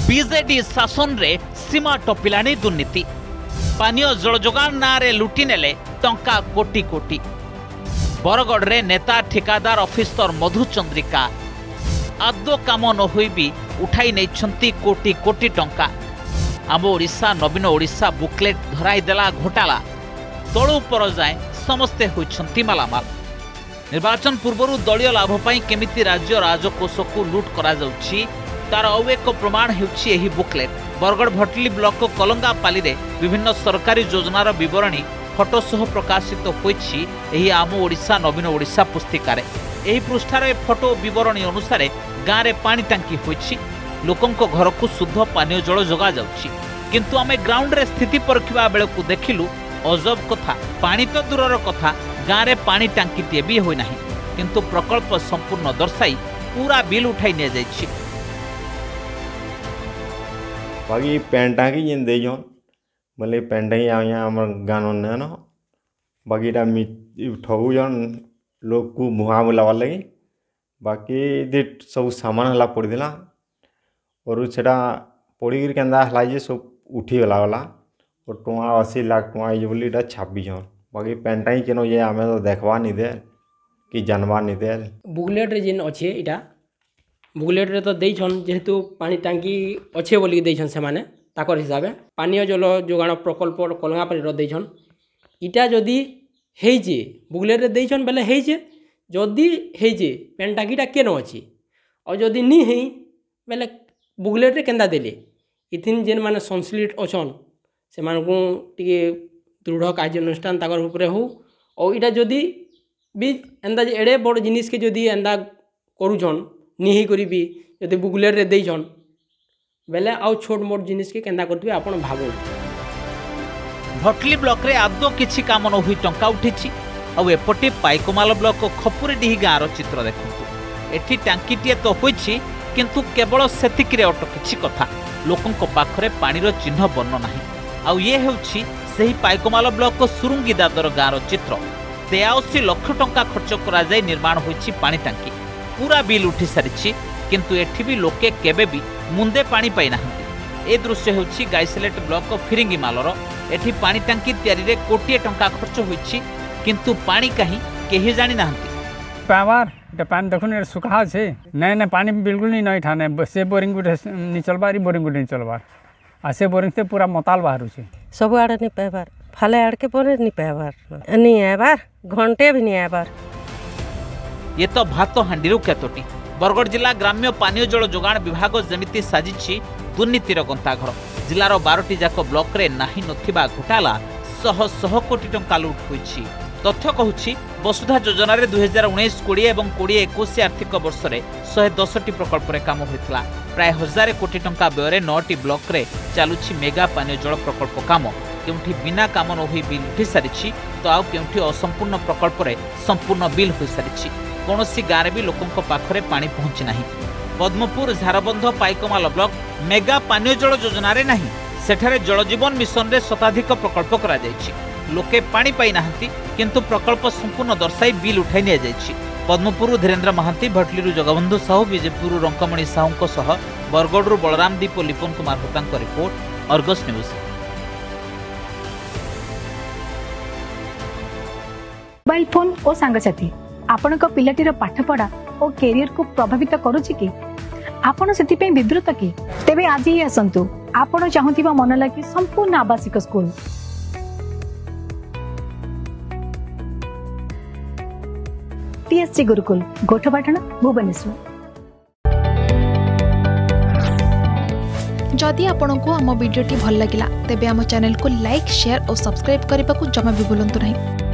BJD शासन रे सीमा टपिलानी दुर्नीति पानीय जल जोगान नारे लुटि नेले टंका कोटी कोटी बरगढ़ रे नेता ठेकादार ऑफिसर मधुचंद्रिका आदो काम न होई भी उठाई नहीं कोटी कोटी टंका आम ओडिशा नवीन ओडिशा बुकलेट धराई देला घोटाला तळु पर जाए समस्ते होइछंती मालामाल। निर्वाचन पूर्व दलीय लाभ पाई केमिति राज्य राजकोष को लूट करा जाउछि तार औ एक प्रमाण हेउछि एही बुकलेट। बरगढ़ भटली ब्लॉक कलंगापाली रे विभिन्न सरकारी योजनार विवरणी फोटो सह प्रकाशित होइछि एही आम ओडिशा नवीन ओडिशा पुस्तिकारे। एही पृष्ठार फोटो विवरणी अनुसार गाँव रे पानी टांकी होइछि लोकंको घर को शुद्ध पानीय जल जोगा जाउछि किंतु आमे ग्राउंड रे स्थिति परखिबा बेले को देखिलु अजब कथा पानी तो दूरर कथा गाँव रे पानी टांकीटे भी होई नाही किंतु प्रकल्प संपूर्ण दर्शाई पूरा बिल उठाई निया जाइछि। बाकी पेन टांकी जेन दे जन बोले पेन टांकी आया हमर गानो न न बाकी टा ठगु जन लोग को मुहा बुलावा लगी बाकी दे सब सामान हला पड़ दिला और सेटा पड़ी गिर केंदा हला जे सब उठी गला वाला और टुआ 80 लाख टुआ ये बोली टा छापी जन बाकी पेन टांकी केनो ये हमें तो देखवा नहीं दे कि जानवा नहीं दे बुकलेट रे जेन अछि इटा बुकलेट रे तो देइछन जेहेतु पानी टांकी अच्छे बोली देइछन से माने ताकर हिसाबे पानीय जल जोगाण प्रकल्प कलंगापाली रो देइछन इटा जदी हेइजे बुकलेट रे देइछन बेले हेइजे जदी हेइजे पेन टांकीटा केनो अछि और जदी नी हेइ बेले बुकलेट रे केंदा देले इथिन जेन माने संश्लिष्ट अछन से मानकु टिके दृढ़ कार्यानुष्ठान ताकर ऊपर हो और इटा जदी भी एंदा एड़े बड़ जिनिस के जदी एंदा करूछन निही करी भी जदी बुकलेट रे देइछन बेले आउ छोट मोट जिनिस के केंदा करथबे आपण भाबो। भटली ब्लॉक रे आदो किछि काम न होई टंका उठिछि और एपटे पाइकमाल ब्लॉक खपुरीडीही गाँव रो चित्र देखंतु एठी टांकीटिए तो होइछि किंतु केवल सेतिकिरे अटकिछि कथा लोकंको पाखरे पानीर चिन्ह बन्न नाही आउ ये हेउछि सेही पाइकमाल ब्लॉक सुरुंगी दादर गाँव रो चित्र 83 लाख टंका खर्च करा जाय निर्माण होइछि पानी टांकी पूरा बिल उठी सारिछि किंतु एठी भी लोके केबे भी मुंदे पानी पाई नाहंती। ए दृश्य हेउछि गाइसलेट ब्लॉक फिरिंगी मालर एठी पानी टांकी तयारी रे कोटिए टंका खर्च होइछि किंतु पानी कहीं केही जानि नाहंती। पावर एटा पानी देखुन सुखा छे नै पानी बिल्कुल नहीं ठाने से बोरिंग गुटे नि चलबारी बोरिंग गुटे नि चलबार आ से बोरिंग से पूरा मताल बाहरु छे सब आड़े नि पाइबार फाले आड़ के परे नि पाइबार नि आबार घंटे भी नि आबार ये तो भात हांडीरू केतोटी। बरगढ़ जिला ग्राम्य पानीय जल जोगाण विभाग जमिति साजिछि दुर्नीतिर गंताघर जिलार 12टी जाक ब्लॉक रे नाही नथिबा घोटाला शह शह कोटी टंका लूट होइछि। तथ्य कहूछि वसुधा योजना रे 2019-20 एवं 2021 आर्थिक वर्ष रे 110टी प्रकल्प रे काम होइतला प्राय 1000 कोटी टंका व्यय रे 9टी ब्लॉक रे चालुछि मेगा पानीय जल प्रकल्प काम केउठी बिना काम न होई बिल उठी सारिछि तो आउ केउठी असंपूर्ण प्रकल्प रे संपूर्ण बिल होई सारिछि कोनोसी गाँव भी लोकंको पाखरे पानी पहुंची नाही। पद्मपुर झारबंध पाइकमाल ब्लॉक मेगा पानीय जल योजना रे नाही सेठारे जल जीवन मिशन रे शताधिक प्रकल्प करा जायछि लोके पानी पाई नाहंती किंतु प्रकल्प संपूर्ण दर्शाई बिल उठाई निया जायछि। पद्मपुर धीरेन्द्र महांती भटलीरू जगबंधु साहू विजयपुर रंकमणि साहूंको सह बरगढ़ बलराम दीप और लिपन कुमार होतांको report Argus news. Mobile phone और सांगसाथी आपण पिलाटीर पाठपढ़ा और कैरियर को प्रभावित करुछि कि आपण सेतिपई विद्रुत कि तेबे आज ही आसंतु आपण चाहुथिबा मन लागी संपूर्ण आवासिक स्कूल टीएससी गुरुकुल गोठपाटण भुवनेश्वर। जदि आपंक आम भिडी भल लगा तेब आम चैनल को लाइक शेयर और सब्सक्राइब करने को जमा भी भूलु नहीं।